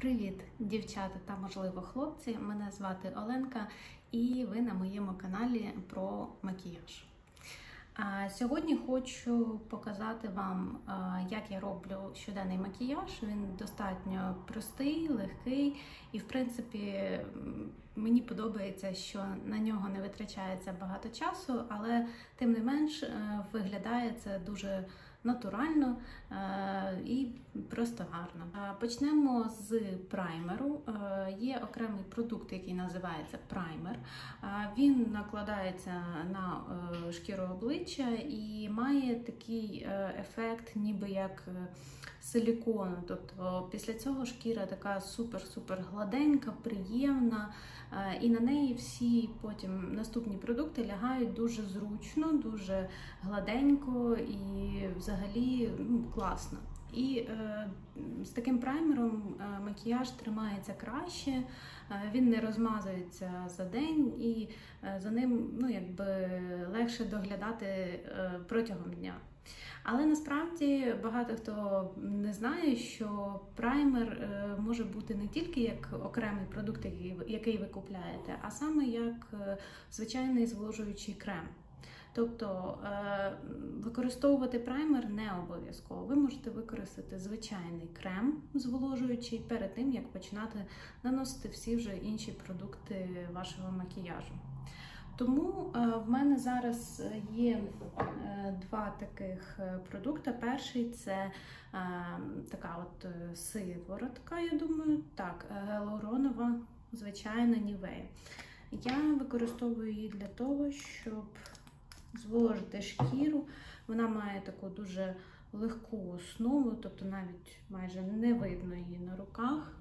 Привіт, дівчата та, можливо, хлопці! Мене звати Оленка і ви на моєму каналі про макіяж. Сьогодні хочу показати вам, як я роблю щоденний макіяж. Він достатньо простий, легкий і, в принципі, мені подобається, що на нього не витрачається багато часу, але тим не менш виглядає це дуже натурально і просто гарно. Почнемо з праймеру. Є окремий продукт, який називається праймер. Він накладається на шкіру обличчя і має такий ефект, ніби як силікону. Тобто після цього шкіра така супер-супер гладенька, приємна, і на неї всі потім наступні продукти лягають дуже зручно, дуже гладенько і взагалі класно. І з таким праймером макіяж тримається краще, він не розмазується за день і за ним легше доглядати протягом дня. Але насправді багато хто не знає, що праймер може бути не тільки як окремий продукт, який ви купляєте, а саме як звичайний зволожуючий крем. Тобто використовувати праймер не обов'язково. Ви можете використати звичайний крем зволожуючий перед тим, як починати наносити всі вже інші продукти вашого макіяжу. Тому в мене зараз є два таких продукти. Перший – це така от сиворотка, я думаю, так, гіалуронова, звичайна Нівея. Я використовую її для того, щоб зволожити шкіру. Вона має таку дуже легку основу, тобто навіть майже не видно її на руках.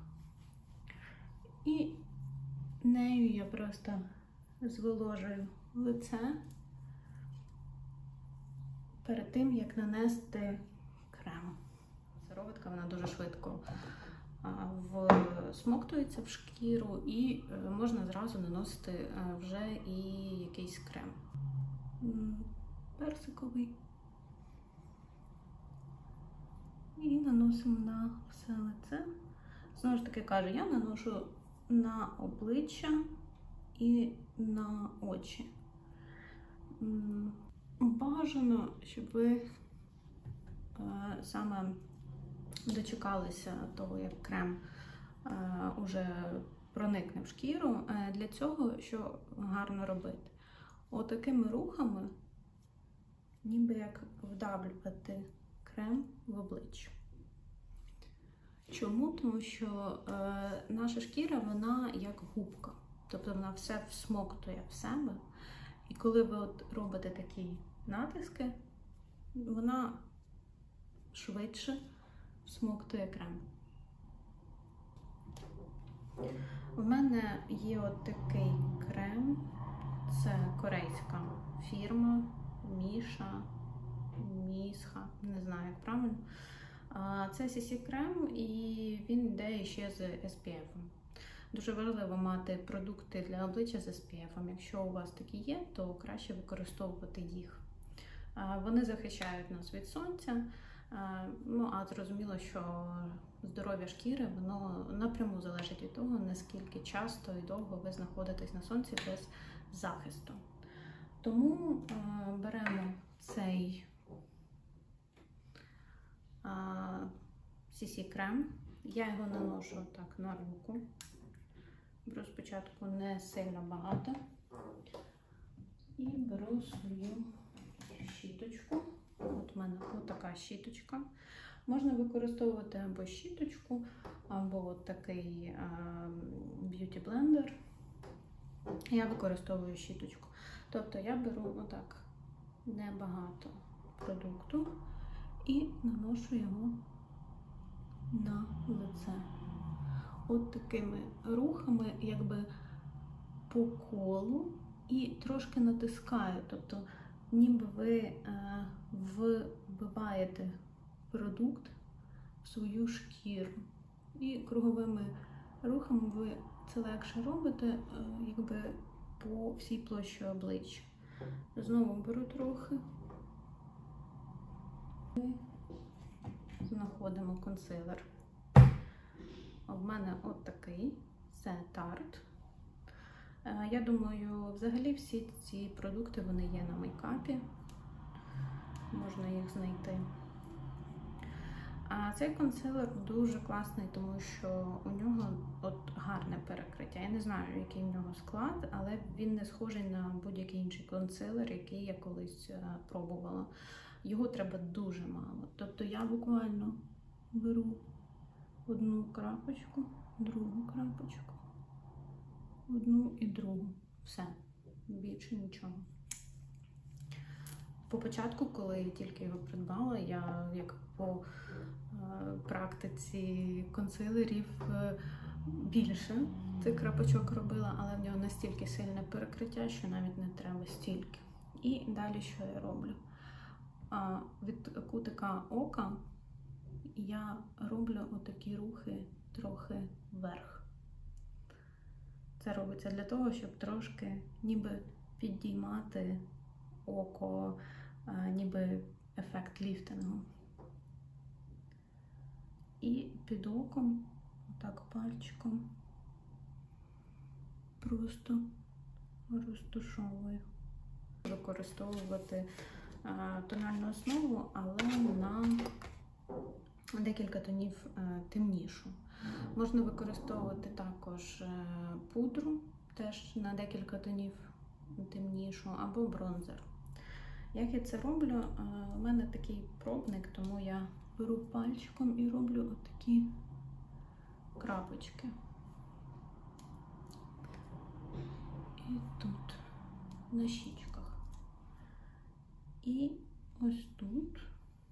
І нею я просто зволожую лице перед тим, як нанести крем. Сироватка, вона дуже швидко всмоктується в шкіру і можна зразу наносити вже і якийсь крем. Персиковий. І наносимо на все лице. Знову ж таки кажу, я наношу на обличчя і на очі. Бажано, щоб ви саме дочекалися того, як крем уже проникне в шкіру. Для цього, що гарно робити? Отакими рухами, ніби як вдавлювати крем в обличчя. Чому? Тому що наша шкіра, вона як губка. Тобто вона все всмоктує в себе. І коли ви робите такі натиски, вона швидше всмоктує крем. У мене є от такий крем. Це корейська фірма Місха, не знаю, як правильно. Це CC крем, і він йде ще з SPF. Дуже важливо мати продукти для обличчя з SPF. Якщо у вас такі є, то краще використовувати їх. Вони захищають нас від сонця, а зрозуміло, що здоров'я шкіри, воно напряму залежить від того, наскільки часто і довго ви знаходитесь на сонці без захисту. Тому беремо цей CC крем. Я його наношу так на руку. Беру спочатку не сильно багато. І беру свою щіточку. От у мене така щіточка. Можна використовувати або щіточку, або от такий б'юті блендер. Я використовую щіточку. Тобто я беру отак небагато продукту і наношу його на лице. От такими рухами, якби по колу, і трошки натискаю. Тобто ніби ви вбиваєте продукт в свою шкіру. І круговими рухами ви це легше робите, якби по всій площі обличчя. Знову беру трохи. Знаходимо консилер. мене от такий, це Tarte. Я думаю, взагалі всі ці продукти, вони є на мейкапі. Можна їх знайти. А цей консилер дуже класний, тому що у нього от гарне перекриття. Я не знаю, який в нього склад, але він не схожий на будь-який інший консилер, який я колись пробувала. Його треба дуже мало. Тобто я буквально беру одну крапочку, другу крапочку, одну і другу. Все, більше нічого. По початку, коли я тільки його придбала, я як по практиці консилерів більше цих крапочок робила, але в нього настільки сильне перекриття, що навіть не треба стільки. І далі що я роблю? Від кутика ока я роблю отакі рухи трохи вверх. Це робиться для того, щоб трошки ніби підіймати око, ніби ефект ліфтингу. І під оком, отак пальчиком, просто розтушовую. Використовувати тональну основу, але на декілька тонів темнішу. Можна використовувати також пудру, теж на декілька тонів темнішу, або бронзер. Як я це роблю? У мене такий пробник, тому я беру пальчиком і роблю отакі крапочки. І тут, на щічках. І ось тут,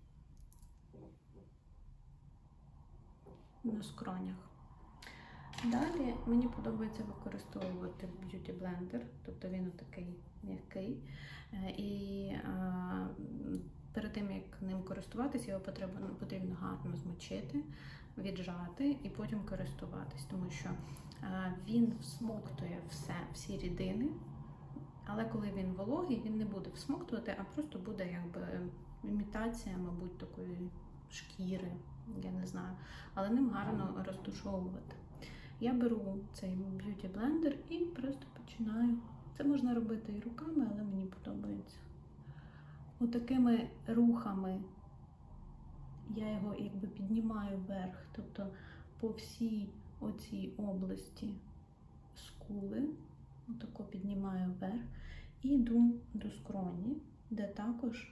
на скронях. Далі мені подобається використовувати Beauty Blender, тобто він отакий м'який. І перед тим, як ним користуватися, його потрібно гарно змочити, віджати і потім користуватись, тому що він всмоктує всі рідини, але коли він вологий, він не буде всмоктувати, а просто буде якби імітація, мабуть, такої шкіри, я не знаю, але ним гарно розтушовувати. Я беру цей Beauty Blender і просто починаю. Це можна робити і руками, але мені подобається. Отакими рухами я його якби піднімаю вверх, тобто по всій оцій області скули, отако піднімаю вверх і йду до скроні, де також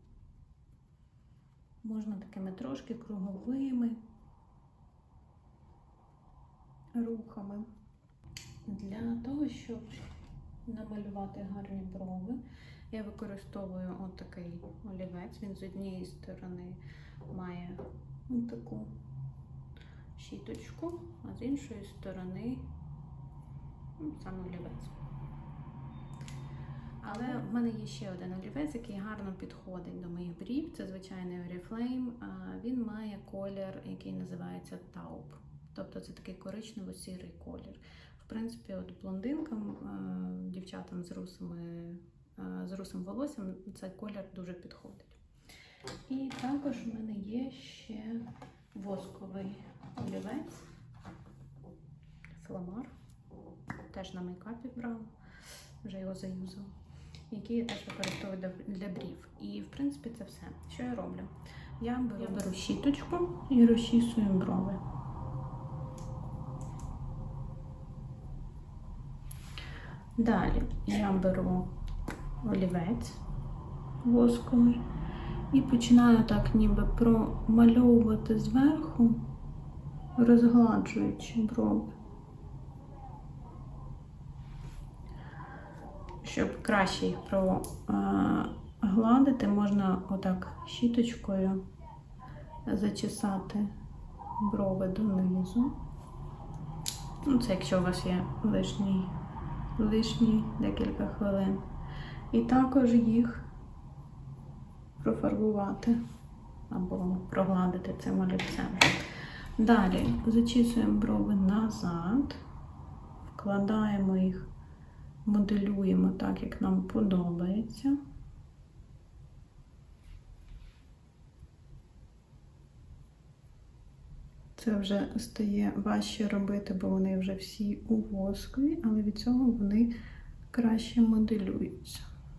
можна такими трошки круговими рухами. Для того, щоб намалювати гарні брови, я використовую отакий олівець. Він з однієї сторони має таку щіточку, а з іншої сторони сам олівець. Але в мене є ще один олівець, який гарно підходить до моїх брів. Це звичайний Oriflame. Він має колір, який називається Taupe. Тобто це такий коричнево-сірий колір. В принципі, от блондинкам, дівчатам з русим волоссям цей колір дуже підходить. І також в мене є ще восковий олівець, Фламар, теж на мейкапі брала, вже його заюзала, який я теж використовую для брів. І, в принципі, це все. Що я роблю? Я беру щіточку і розчісую брови. Далі я беру олівець восковий і починаю так ніби промальовувати зверху, розгладжуючи брови. Щоб краще їх прогладити, можна отак щіточкою зачесати брови донизу. Ну, це якщо у вас є лишні декілька хвилин. І також їх профарбувати або прогладити цим олівцем. Далі зачісуємо брови назад, вкладаємо їх, моделюємо так, як нам подобається. Це вже стає важче робити, бо вони вже всі у воскові, але від цього вони краще моделюються.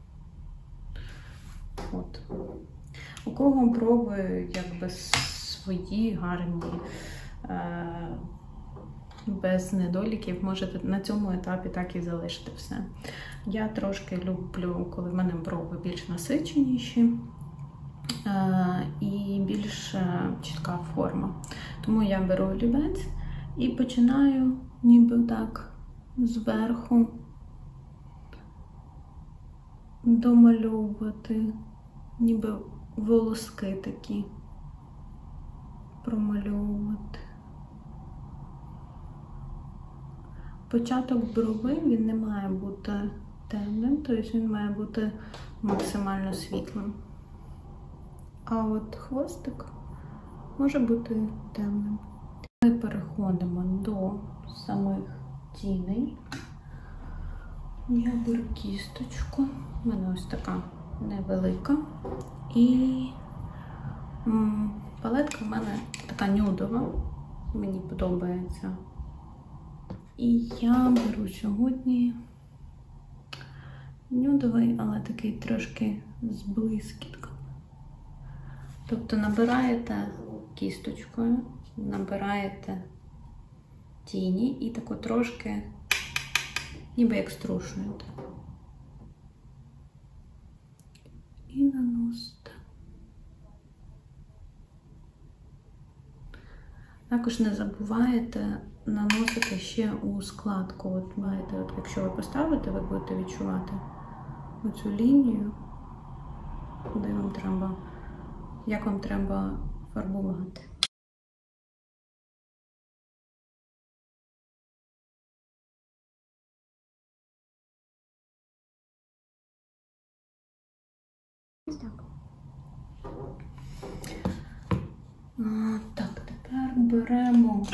От. У кого брови якби свої, гарні, без недоліків, можете на цьому етапі так і залишити все. Я трошки люблю, коли в мене брови більш насиченіші і більш чітка форма. Тому я беру олівець і починаю ніби так зверху домальовувати, ніби волоски такі промальовувати. Початок брови, він не має бути темним, тобто він має бути максимально світлим. А от хвостик може бути темним. Ми переходимо до самих тіней. Я беру кісточку, у мене ось така невелика. І палетка в мене така нюдова, мені подобається. І я беру сьогодні нюдовий, але такий трошки з блискітками. Тобто набираєте кісточкою, набираєте тіні і тако трошки ніби як струшуєте. І наносите. Також не забуваєте наносити ще у складку. От маєте, от якщо ви поставите, ви будете відчувати оцю лінію, куди вам треба, як вам треба фарбувати. Ось так. Так, тепер беремо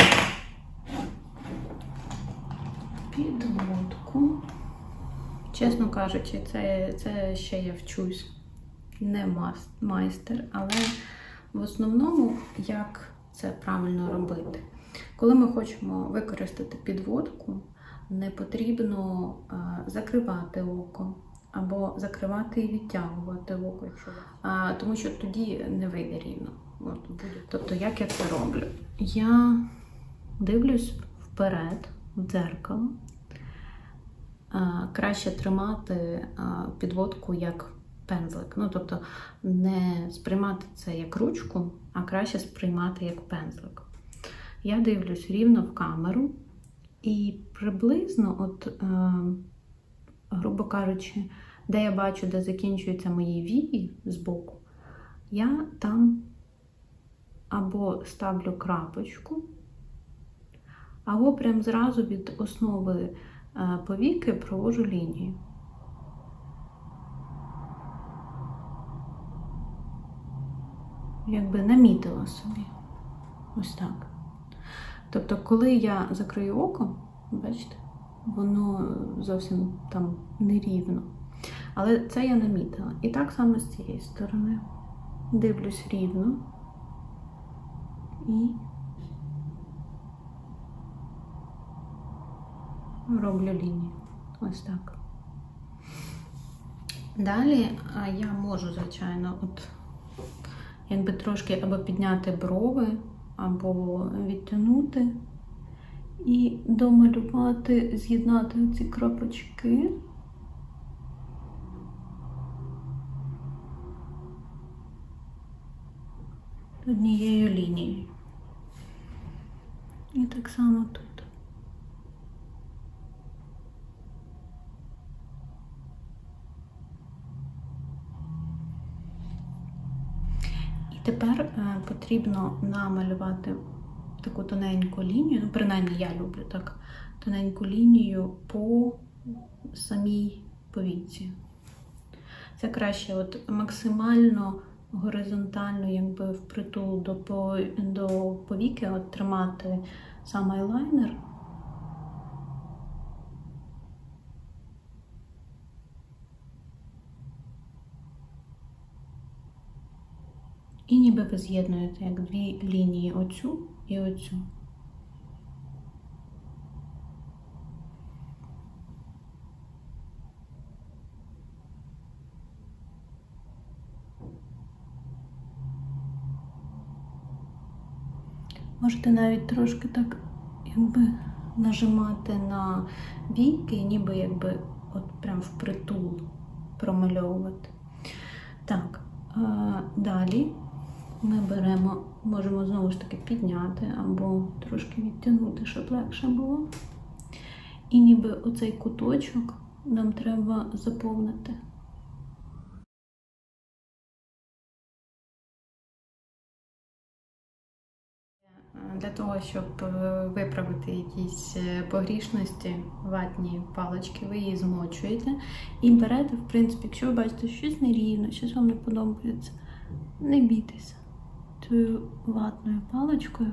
підводку. Чесно кажучи, це ще я вчусь, не майстер, але в основному, як це правильно робити. Коли ми хочемо використати підводку, не потрібно закривати око, або закривати і відтягувати око, тому що тоді не вийде рівно. Тобто, як я це роблю? Я дивлюсь вперед, в дзеркало. Краще тримати підводку як пензлик. Ну, тобто, не сприймати це як ручку, а краще сприймати як пензлик. Я дивлюсь рівно в камеру і приблизно, от, грубо кажучи, де я бачу, де закінчуються мої вії збоку, я там або ставлю крапочку, або прям зразу від основи повіки проводжу лінію. Якби намітила собі. Ось так. Тобто, коли я закрию око, бачите, воно зовсім там нерівно. Але це я намітила. І так само з цієї сторони. Дивлюсь рівно. І роблю лінію. Ось так. Далі я можу, звичайно, от якби трошки або підняти брови, або відтягнути і домалювати, з'єднати ці крапочки. Однією лінією. І так само тут. І тепер потрібно намалювати таку тоненьку лінію, ну, принаймні я люблю так, тоненьку лінію по самій повіці. Це краще от максимально горизонтально, якби впритул до повіки, от тримати сам айлайнер. І ніби ви з'єднуєте як дві лінії, оцю і оцю. Можете навіть трошки так якби нажимати на війки, ніби якби от прям впритул промальовувати. Так, далі ми беремо, можемо знову ж таки підняти або трошки відтягнути, щоб легше було. І ніби оцей куточок нам треба заповнити. Для того, щоб виправити якісь погрішності, ватні палички, ви її змочуєте і берете, в принципі, якщо ви бачите, щось нерівно, щось вам не подобається, не бійтеся цією ватною паличкою.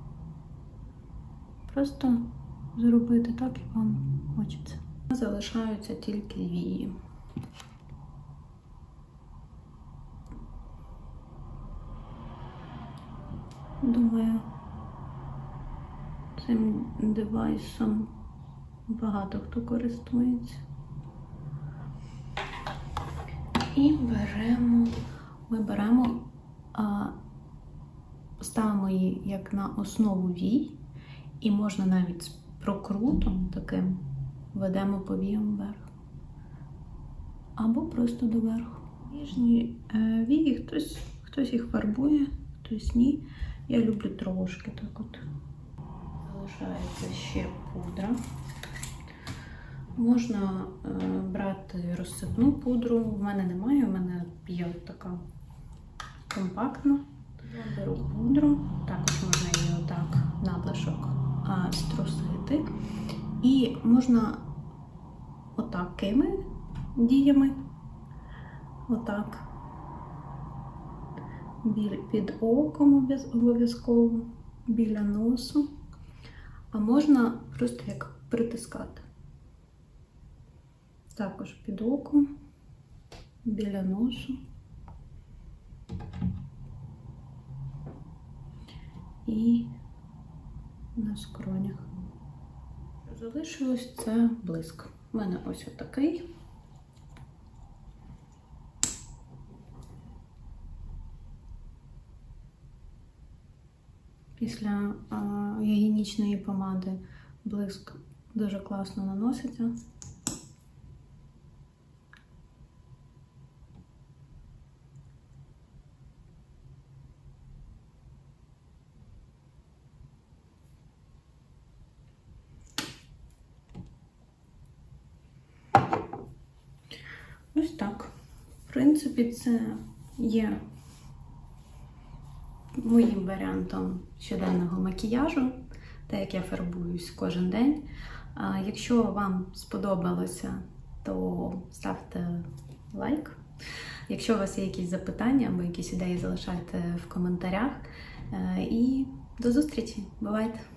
Просто зробити так, як вам хочеться. Залишаються тільки вії. Думаю, цим девайсом багато хто користується. І ставимо її як на основу вій, і можна навіть з прокрутом таким ведемо по віям вверх. Або просто доверху. Ніжні вії, хтось їх фарбує, хтось ні. Я люблю трошки так от. Залишається ще пудра. Можна брати розсипну пудру. В мене немає, в мене є от така компактна. Я беру пудру, також можна її отак надлишок струсити. І можна отакими діями, отак, під оком обов'язково, біля носу. А можна просто як притискати. Також під оком, біля носу. І на скронях. Залишилось це блиск. У мене ось отакий. Після гігієнічної помади блиск дуже класно наноситься. Ось так. В принципі, це є моїм варіантом щоденного макіяжу, так як я фарбуюсь кожен день. Якщо вам сподобалося, то ставте лайк. Якщо у вас є якісь запитання або якісь ідеї, залишайте в коментарях. І до зустрічі! Бувайте!